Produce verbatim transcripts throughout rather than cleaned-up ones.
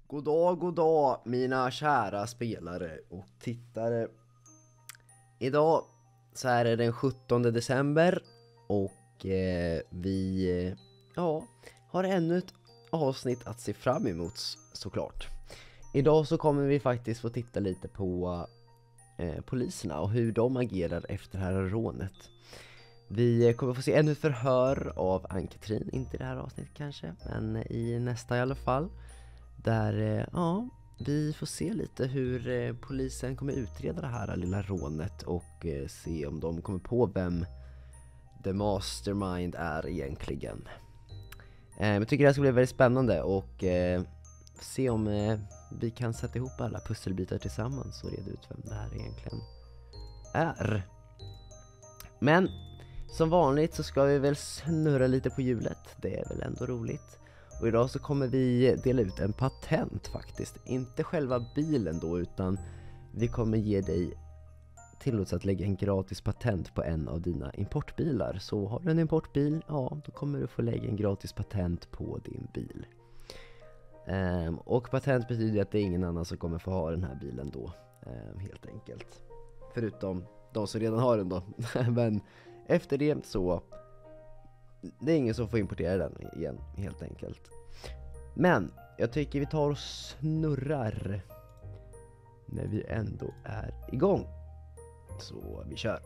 God dag, god dag mina kära spelare och tittare. Idag så är det den sjuttonde december och eh, vi eh, ja, har ännu ett avsnitt att se fram emot såklart. Idag så kommer vi faktiskt få titta lite på eh, poliserna och hur de agerar efter det här rånet. Vi kommer få se ännu ett förhör av Ann-Katrin, inte i det här avsnittet kanske, men i nästa i alla fall. Där, ja, vi får se lite hur eh, polisen kommer utreda det här lilla rånet och eh, se om de kommer på vem the mastermind är egentligen. Eh, jag tycker det här ska bli väldigt spännande och eh, se om eh, vi kan sätta ihop alla pusselbitar tillsammans och reda ut vem det här egentligen är. Men som vanligt så ska vi väl snurra lite på hjulet, det är väl ändå roligt. Och idag så kommer vi dela ut en patent faktiskt. Inte själva bilen då, utan vi kommer ge dig tillåtelse att lägga en gratis patent på en av dina importbilar. Så har du en importbil, ja då kommer du få lägga en gratis patent på din bil. Ehm, och patent betyder att det är ingen annan som kommer få ha den här bilen då, ehm, helt enkelt. Förutom de som redan har den då. Men efter det så det är ingen som får importera den igen, helt enkelt. Men jag tycker vi tar och snurrar när vi ändå är igång. Så vi kör.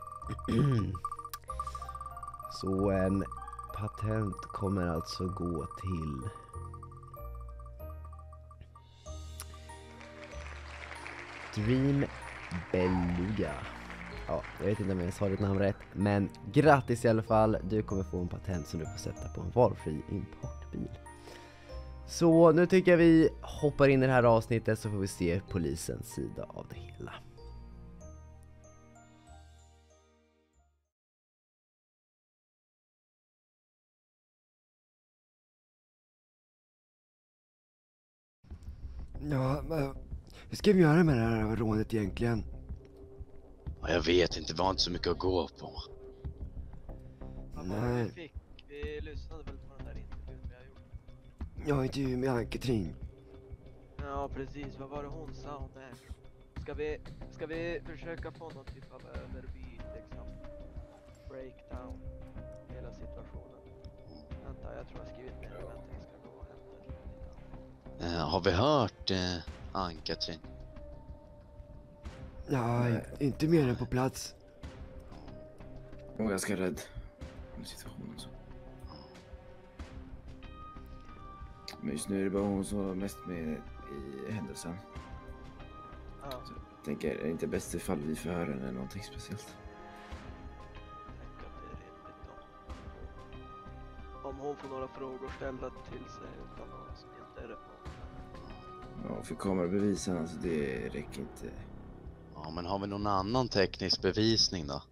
Så en patent kommer alltså gå till Dream Beluga. Ja, jag vet inte om jag sa ditt namn rätt, men grattis i alla fall. Du kommer få en patent som du får sätta på en valfri importbil. Så nu tycker jag vi hoppar in i det här avsnittet så får vi se polisens sida av det hela. Ja, men hur ska vi göra med det här rånet egentligen? Ja, jag vet inte, vi har inte så mycket att gå på. Vad var det vi fick? Vi lyssnade väl på den där intervjun vi har gjort. Jag är intervju med Ann-Katrin. Ja, precis. Vad var det hon sa om det? Ska vi, ska vi försöka få någon typ av överby, liksom? Breakdown. Hela situationen. Vänta, jag tror jag har skrivit ner det. Vänta, vi ska gå och hämta lite. Eh, har vi hört eh, Ann-Katrin? Ja, inte mer än på plats. Jag var ganska rädd om situationen så. Men just nu är det bara hon som är mest med i händelsen. Ja, Så jag tänker, är det inte bäst ifall vi förhör henne eller någonting speciellt? jag tänker att det är rimligt då. Om hon får några frågor ställda till sig utan någon som inte är relevant. Ja, för kamerabevisen, alltså det räcker inte. Ja, men har vi någon annan teknisk bevisning då?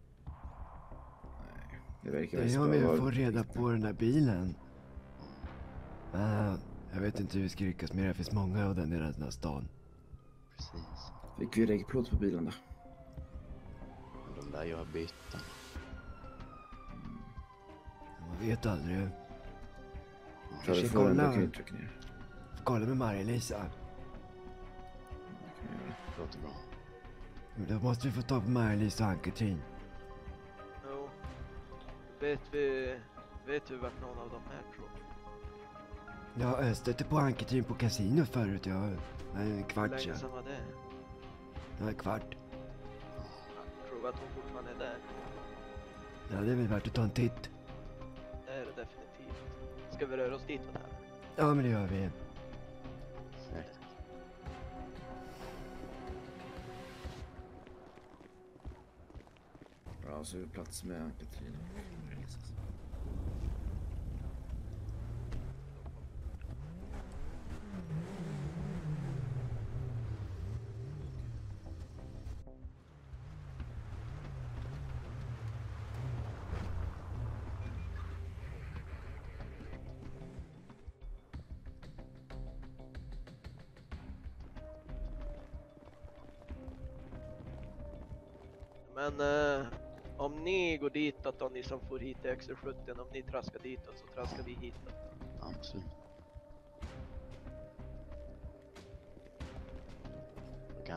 Nej, det verkar Det mest är bara om vi vara- får reda på den där bilen. Men jag vet inte hur vi ska lyckas med det. Det finns många av den i den här stan. Precis. Fick vi regplåt på bilen då? Men de där gör byten. Man vet aldrig. Tar Kanske vi för den, då kolla. kan vi trycka ner. Kolla med Maria-Lisa. Det kan vi göra. Det låter bra. Då måste vi få ta på Maria-Lisa och Ann-Katrin. Jo. Vet vi, vet vi vart någon av dem är, tror jag? Ja, jag stötte på Ann-Katrin på kasino förut. Ja, en Hur kvart länge sedan. sedan var det? Ja, en kvart. Tror du att hon fortfarande är där? Ja, det är väl värt att ta en titt. Det är det definitivt. Ska vi röra oss dit och där? Ja, men det gör vi. Säkert. Bra, så är vi på plats med Ann-Katrin och Maria-Lisa. Men eh, om ni går ditåt då, ni som får hit i X sjuttio, om ni traskar ditåt så traskar vi hitåt. Absolut.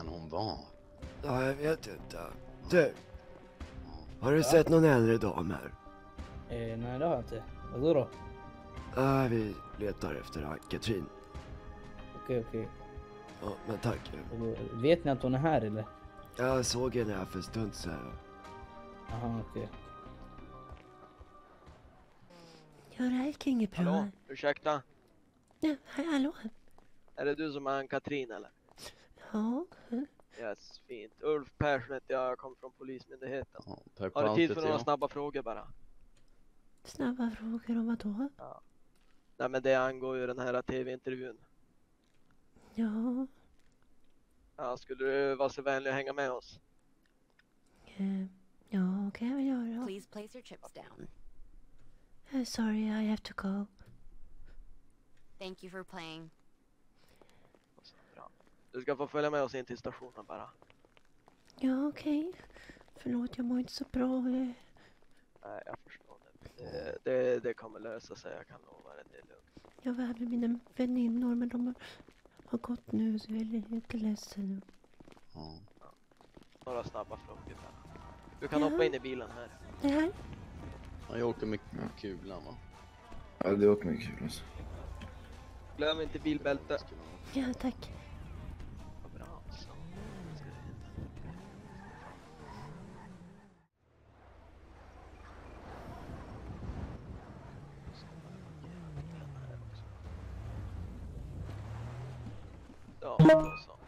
kan hon vara? Ja, jag vet inte. Du, har du sett någon äldre dam här? Eh, nej, det har jag inte. Vadå då? Ja, vi letar efter Ann-Katrin. Okej, okej. Ja, men tack. Och vet ni att hon är här eller? Jag såg henne här för en stund sedan. Aha, okej. Ja, det här gick inget bra. Hallå, ursäkta. Ja, hej, hallå? Är det du som är Ann-Katrin eller? Ja, Yes, fint. Ulf Persson heter jag, jag kommer från Polismyndigheten. Ja, Per Har du tid för Palm några heter snabba frågor bara? snabba frågor om vad då? Nej men det angår ju den här tv-intervjun. Ja, Ja, skulle du vara så vänlig att hänga med oss? eh, ja, kan jag väl göra. Please place your chips down. Eh, sorry, I have to go. Thank you for playing. Bra. Du ska få följa med oss in till stationen bara. Ja, okej. Förlåt, jag mår inte så bra. Eh, Nej, jag förstår det. Det, det. det kommer lösa sig, jag kan lova det. Det är lugnt. Jag var här med mina väninnor, men de har, har gått nu, så jag är lite ledsen. Ja. Några snabba frågor bara. Du kan Ja. hoppa in i bilen här. Det här? Ja, jag åker med kulan va? Ja, det åker mycket kul alltså. Glöm inte bilbälte. Ja, tack. Vad bra. Så. Ska det hända. Ja, då så.